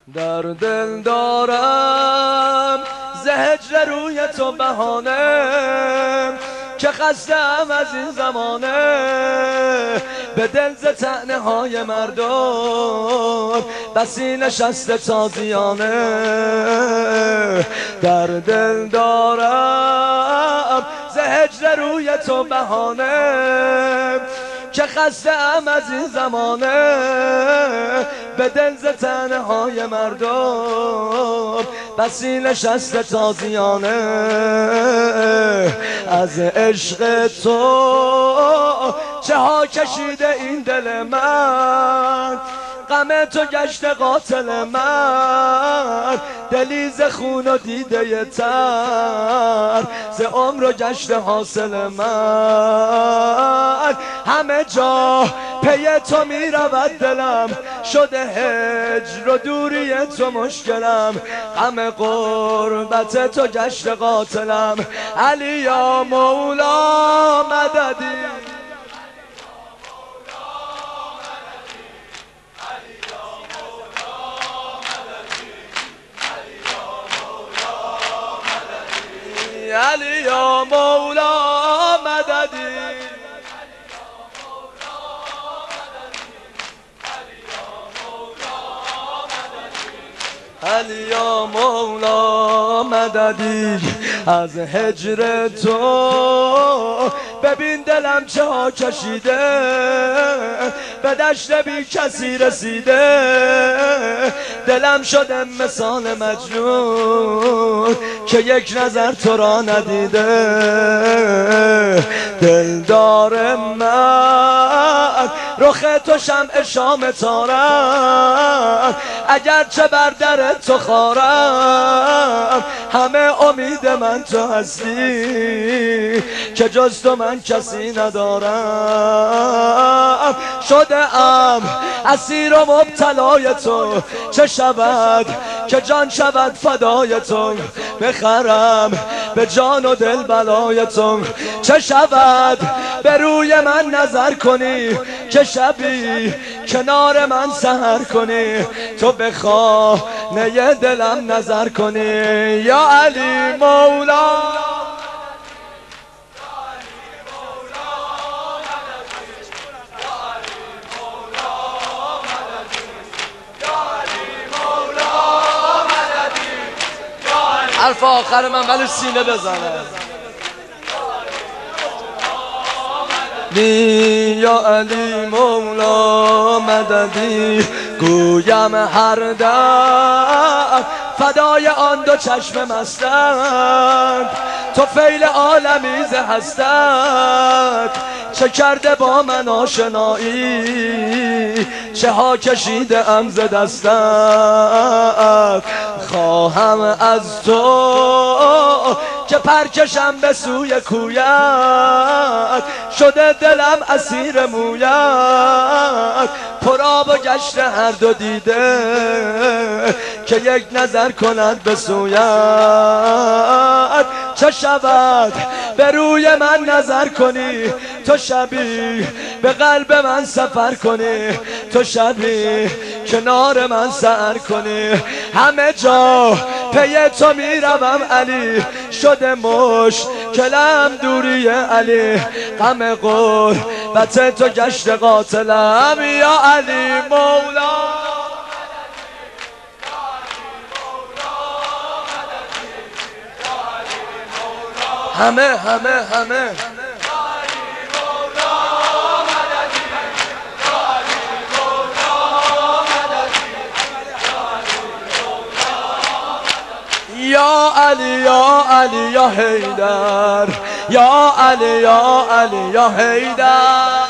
در دل دارم ز هجر روی تو بهانه که خستم از این زمانه به دل ز طعنه های مردم بسی نشسته تازیانه. در دل دارم ز هجر روی تو بهانه که خستم از این زمانه به دل ز طعنه های مردم بسی نشسته تازیانه. از عشق تو چه ها کشیده این دل من، غم تو گشته قاتل من، دلی ز خون و دیده تر ز عمر گشته حاصل من. همه جا پی تو می رود دلم، شده هجر و دوری تو مشکلم، غم غربت تو گشته قاتلم. علی یا مولا مددی، علی یا مولا مددی، علی یا مولا مددی. از هجر تو ببین دلم چه ها کشیده، به دشت بی کسی رسیده، دلم شده مثال مجنون که یک نظر تو را ندیده. دلدار من رخ تو شمع شام تارم، اگرچه بر در تو خارم، همه امید من تو هستی که جز تو من کسی ندارم. شده ام اسیر و مبتلای تو، چه شود که جان شود فدای تو، بخرم به جان و دل بلای تو. چه شود به روی من نظر کنی که شبی کنار من سحر کنی، تو به خانه دلم نظر کنی. یا علی مولا، حرف آخر من ولی سینه بزنه. یا علی مولا مددی، گویم هر دم فدای آن دو چشم مستند، تو فیل عالمیز هستند. چه کرده با من آشنایی، چه ها کشیده ام ز دستت. خواهم از تو که پرکشم به سوی کویت، شده دلم اسیر مویت، پرآب و گشته هر دو دیده که یک نظر کند به سویت. چه شود به روی من نظر کنی، تو شبی به قلب من سفر کنی، تو شبی کنار من سحر کنی. همه جا پی تو می روم علی، شده مشکلم دوری علی، غم غربت تو گشته قاتلم. یا علی مولا، همه یا علی یا علی یا حیدر، یا علی یا علی یا حیدر.